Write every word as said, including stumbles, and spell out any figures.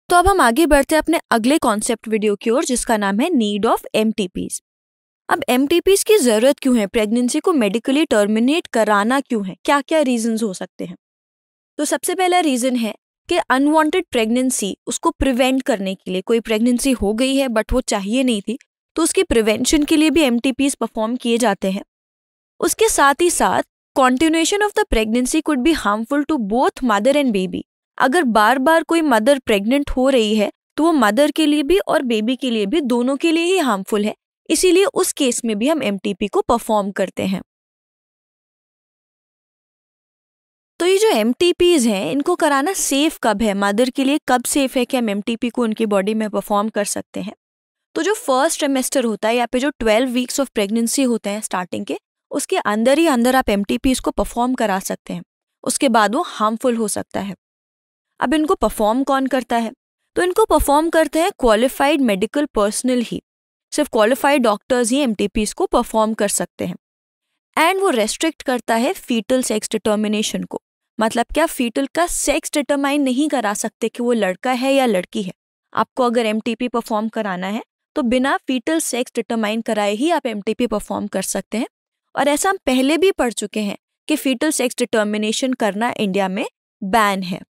तो अब हम आगे बढ़ते हैं अपने अगले कॉन्सेप्ट वीडियो की ओर, जिसका नाम है नीड ऑफ एमटीपीज। अब एमटीपीज की जरूरत क्यों है, प्रेगनेंसी को मेडिकली टर्मिनेट कराना क्यों है, क्या क्या रीजंस हो सकते हैं। तो सबसे पहला रीजन है कि अनवांटेड प्रेगनेंसी, उसको प्रिवेंट करने के लिए, कोई प्रेगनेंसी हो गई है बट वो चाहिए नहीं थी, तो उसकी प्रिवेंशन के लिए भी एमटीपीज परफॉर्म किए जाते हैं। उसके साथ ही साथ continuation of the pregnancy could be harmful to both mother and baby. अगर बार बार कोई मदर प्रेग्नेंट हो रही है तो वो मदर के लिए भी और बेबी के लिए भी, दोनों के लिए ही हार्मफुल है। इसीलिए उस केस में भी हम एमटीपी को परफॉर्म करते हैं। तो ये जो एमटीपीज हैं, इनको कराना सेफ कब है, मदर के लिए कब सेफ है कि हम एमटीपी को उनकी बॉडी में परफॉर्म कर सकते हैं। तो जो फर्स्ट ट्रिमेस्टर होता है या फिर जो ट्वेल्व वीक्स ऑफ प्रेगनेंसी होते हैं स्टार्टिंग के, उसके अंदर ही अंदर आप एमटीपीज को परफॉर्म करा सकते हैं। उसके बाद वो हार्मफुल हो सकता है। अब इनको परफॉर्म कौन करता है, तो इनको परफॉर्म करते हैं क्वालिफाइड मेडिकल पर्सनल ही। सिर्फ क्वालिफाइड डॉक्टर्स ही एमटीपीज को परफॉर्म कर सकते हैं। एंड वो रेस्ट्रिक्ट करता है फीटल सेक्स डिटर्मिनेशन को। मतलब क्या, फीटल का सेक्स डिटरमाइन नहीं करा सकते कि वो लड़का है या लड़की है। आपको अगर एमटीपी परफॉर्म कराना है तो बिना फीटल सेक्स डिटरमाइन कराए ही आप एमटीपी परफॉर्म कर सकते हैं। और ऐसा हम पहले भी पढ़ चुके हैं कि फीटल सेक्स डिटर्मिनेशन करना इंडिया में बैन है।